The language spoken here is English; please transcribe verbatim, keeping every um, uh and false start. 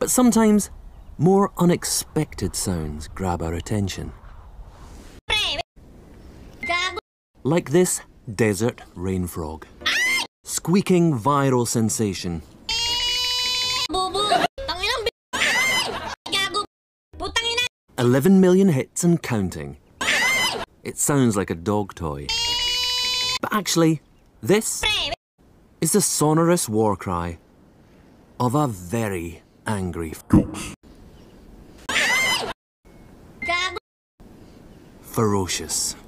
But sometimes more unexpected sounds grab our attention. Like this desert rain frog. Squeaking viral sensation. eleven million hits and counting. It sounds like a dog toy. But actually, this is the sonorous war cry of a very angry Choox. Ferocious.